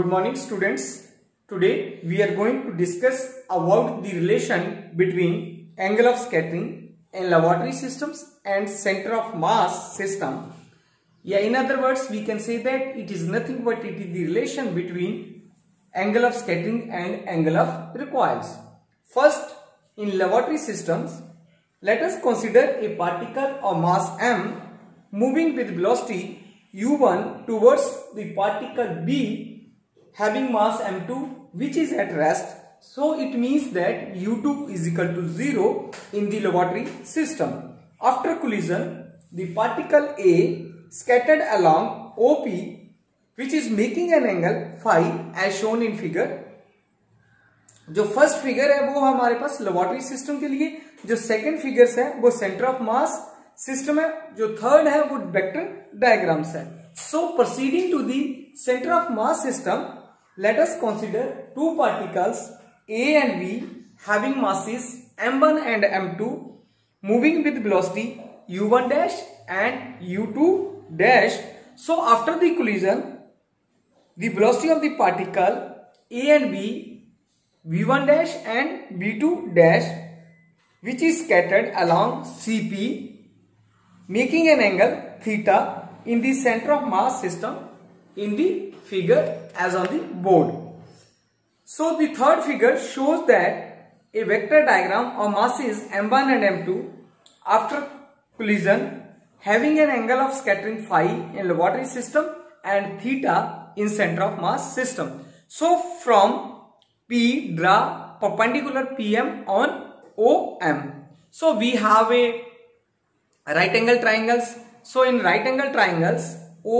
Good morning, students. Today we are going to discuss about the relation between angle of scattering in laboratory systems and center of mass system. Yeah, in other words, we can say that it is nothing but it is the relation between angle of scattering and angle of recoils. First, in laboratory systems, let us consider a particle of mass m moving with velocity u1 towards the particle b having mass m2 which is at rest. So it means that u2 is equal to 0 in the laboratory system. After collision, the particle A scattered along OP which is making an angle phi as shown in figure. जो first figure है वो हमारे पास laboratory system के लिए, जो second figures है वो centre of mass system है, जो थर्ड है वो वेक्टर डायग्राम्स है. So proceeding to the centre of mass system, let us consider two particles A and B having masses m1 and m2 moving with velocity u1 dash and u2 dash. So after the collision, the velocity of the particle A and B, v1 dash and v2 dash, which is scattered along CP making an angle theta in the center of mass system in the figure as on the board. So the third figure shows that a vector diagram of masses m1 and m2 after collision having an angle of scattering phi in laboratory system and theta in center of mass system. So from P draw perpendicular PM on OM. So we have a right angle triangles. So in right angle triangles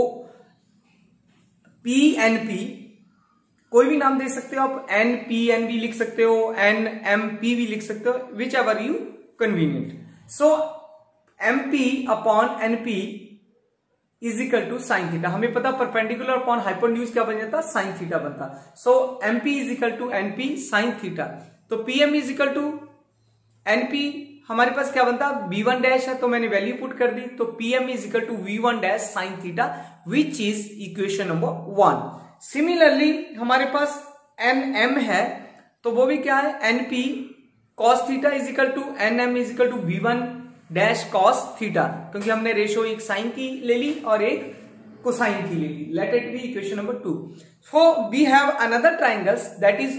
P N P कोई भी नाम दे सकते हो आप, N P N भी लिख सकते हो, N M P भी लिख सकते हो, whichever you convenient. So M P upon N P is equal to sine theta. हमें पता परपेंडिकुलर अपॉन हाइपोटेन्यूज क्या बन जाता, साइन थीटा बनता. So M P is equal to N P sine theta. तो P M is equal to N P हमारे पास क्या बनता, V1 डैश है तो मैंने वैल्यू पुट कर दी, तो PM is equal to V1 dash sine theta which is equation number 1. Similarly हमारे पास NM है तो वो भी क्या है, NP cos थीटा is equal to NM is equal to V1 dash cos theta, क्योंकि हमने रेशो एक साइन की ले ली और एक कोसाइन की ले ली. Let it be equation number 2. So we have another triangles that is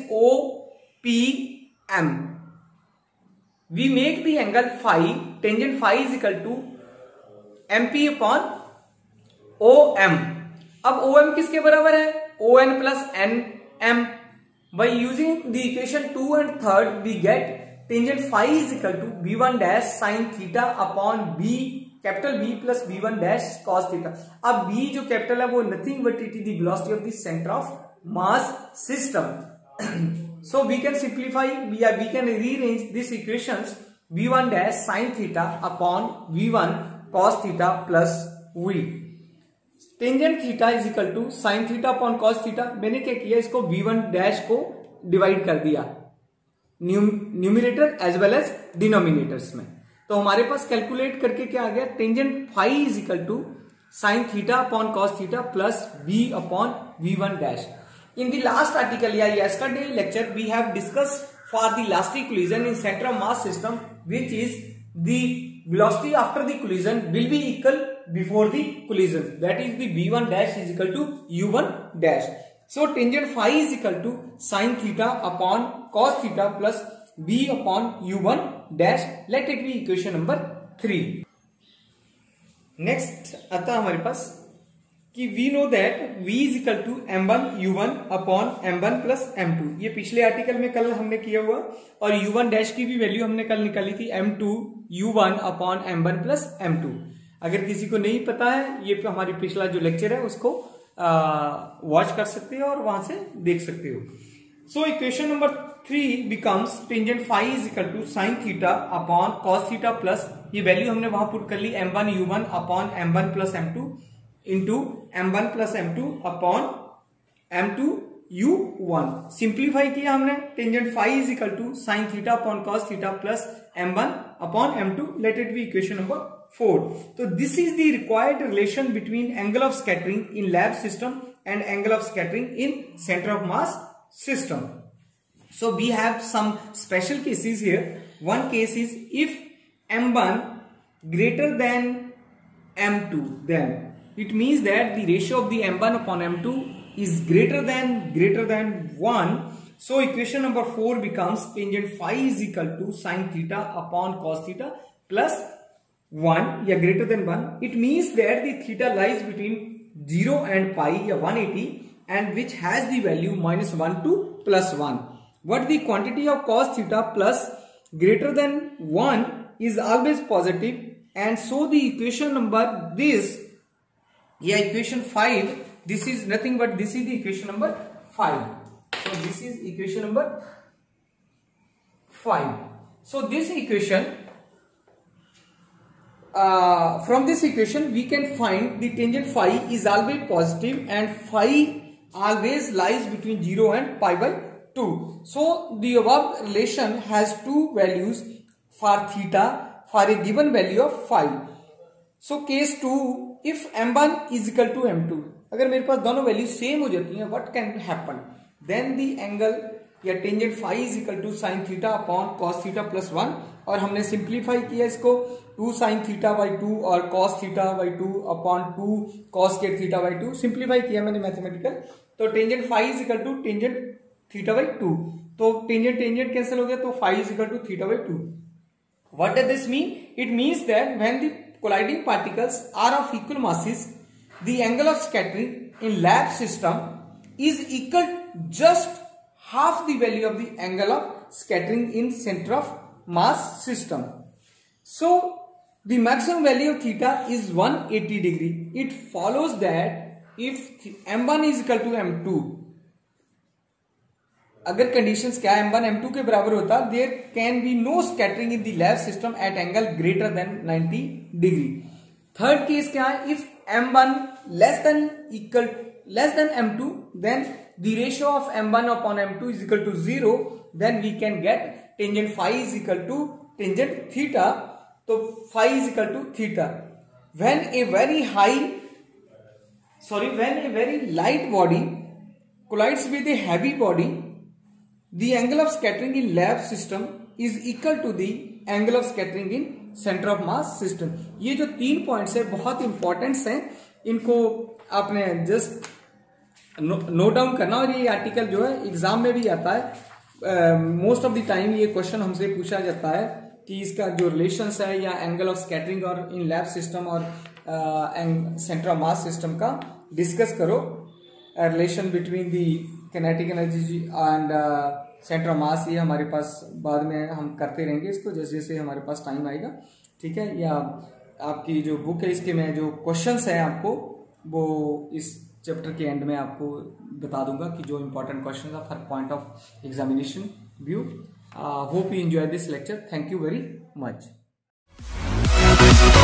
OPM. We make the angle phi, tangent phi is equal to MP upon OM. अब OM किसके बराबर है, ON plus NM. By using the equation 2 and 3rd, we get tangent phi is equal to V1 dash sin theta upon B capital B plus V1 dash cos theta. अब B जो capital है वो nothing but it is the velocity of the center of mass system. So we can simplify, we can rearrange these equations V1 dash sin theta upon V1 cos theta plus V. Tangent theta is equal to sin theta upon cos theta. मैंने क्या किया, इसको V1 dash को divide कर दिया numerator as well as denominators में. तो हमारे पास कैलकुलेट करके क्या आ गया, tangent phi is equal to sin theta upon cos theta plus V upon V1 dash. In the last article, yesterday lecture, we have discussed for the elastic collision in center of mass system, which is the velocity after the collision will be equal before the collision. That is the V1 dash is equal to U1 dash. So tangent phi is equal to sin theta upon cos theta plus V upon U1 dash. Let it be equation number 3. Next आता हमारे पास कि we know that V is equal to M1 U1 upon M1 plus M2. ये पिछले article में कल हमने किया हुआ, और U1 डैश की भी वैल्यू हमने कल निकाली थी M2 U1 upon M1 plus M2. अगर किसी को नहीं पता है, ये हमारी पिछला जो लेक्चर है उसको वॉच कर सकते हो और वहां से देख सकते हो. So equation number 3 becomes tangent phi is equal to sin theta upon cos theta plus, ये वैल्यू हमने वहां पुट कर ली M1 U1 upon M1 plus M2 into M1 plus M2 upon M2 U1. Simplify किया हमने, tangent phi is equal to sine theta upon cos theta plus M1 upon M2. Let it be equation number 4. तो this is the required relation between angle of scattering in lab system and angle of scattering in center of mass system. So we have some special cases here. One case is if m1 greater than m2, then it means that the ratio of the m1 upon m2 is greater than 1. So equation number 4 becomes tangent phi is equal to sin theta upon cos theta plus 1 या greater than 1. It means that the theta lies between 0 and pi या 180 and which has the value -1 to +1. What the quantity of cos theta plus greater than 1 is always positive, and so the equation number this, yeah, equation 5, this is nothing but this is the equation number 5. So this is equation number 5. So this equation, from this equation we can find the tangent phi is always positive and phi always lies between 0 and pi by 2. So the above relation has two values for theta for a given value of phi. So case 2, if m1 is equal to m2, अगर मेरे पास दोनों value same हो जाती हैं, what can happen? Then the angle या tangent phi is equal to sine theta upon cos theta plus 1, और हमने simplify किया इसको 2 साइन थीटा बाई 2 और cos theta by 2 upon 2 cos square theta by 2 simplify किया मैंने मैथमेटिकल. तो tangent phi is equal to tangent theta by 2, तो tangent tangent cancel हो गया, तो phi is equal to theta by 2. What does this mean? It means that when the colliding particles are of equal masses, the angle of scattering in lab system is equal just half the value of the angle of scattering in center of mass system. So the maximum value of theta is 180 degree. It follows that if m1 is equal to m2, अगर conditions क्या m1 m2 के बराबर होता, there can be no scattering in the lab system at angle greater than 90 degree. Third case क्या है? If m1 less than m2, then the ratio of m1 upon m2 is equal to 0, then we can get tangent phi is equal to tangent theta. So phi is equal to theta. When a very light body collides with a heavy body, the angle of scattering in lab system is equal to the angle of scattering in center of mass system. ये जो 3 points है बहुत importance हैं, इनको आपने just note down करना. और ये आर्टिकल जो है एग्जाम में भी आता है. मोस्ट ऑफ द टाइम ये क्वेश्चन हमसे पूछा जाता है कि इसका जो रिलेशंस है या एंगल ऑफ स्कैटरिंग और इन लैब सिस्टम और सेंटर ऑफ मास सिस्टम का डिस्कस करो. Relation between the kinetic energy and centre of mass, ये हमारे पास बाद में हम करते रहेंगे इसको जैसे जैसे हमारे पास टाइम आएगा. ठीक है, या आपकी जो बुक है इसके में जो क्वेश्चंस हैं आपको वो इस चैप्टर के एंड में आपको बता दूंगा कि जो इंपॉर्टेंट क्वेश्चन है for point of examination view. Hope you enjoy this lecture. Thank you very much.